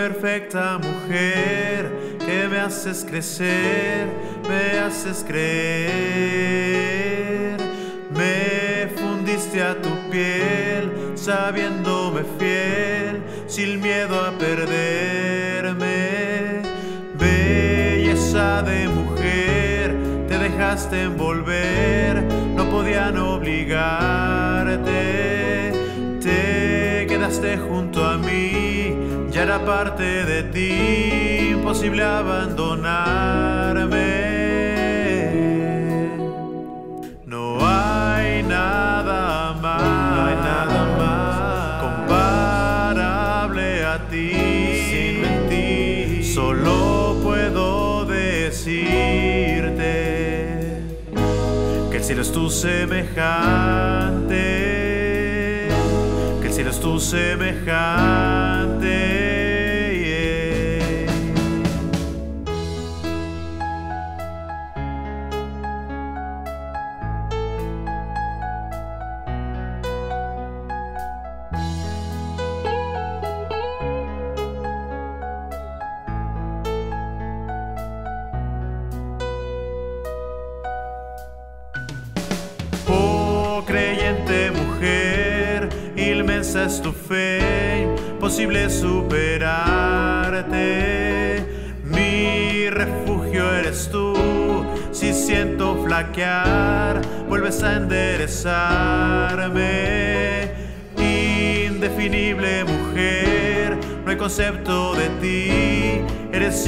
perfecta mujer, que me haces crecer, me haces creer. Me fundiste a tu piel, sabiéndome fiel, sin miedo a perderme. Belleza de mujer, te dejaste envolver, no podían obligarte. Te quedaste junto a mí, ya era parte de ti, imposible abandonarme. No hay nada más comparable a ti. Sin mentir, solo puedo decirte que el cielo es tu semejante. El cielo es tu semejante. Oh, creyente mujer, inmensa es tu fe, imposible superarte. Mi refugio eres tú, si siento flaquear, vuelves a enderezarme. Indefinible mujer, no hay concepto de ti, eres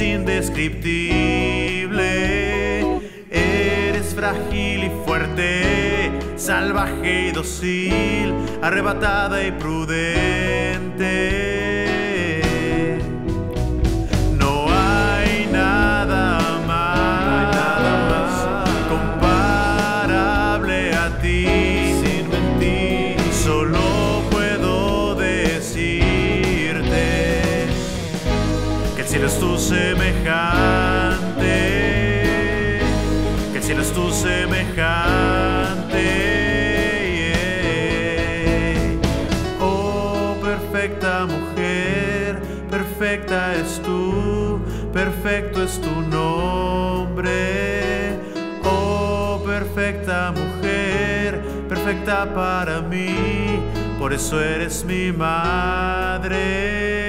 indescriptible. Eres frágil y fuerte, salvaje y dócil, arrebatada y prudente. No hay nada más comparable a ti. Sin mentir, solo puedo decirte que el cielo es tu semejante. Que el cielo es tu semejante. Perfecta mujer, perfecta es tú, perfecto es tu nombre. Oh, perfecta mujer, perfecta para mí, por eso eres mi madre.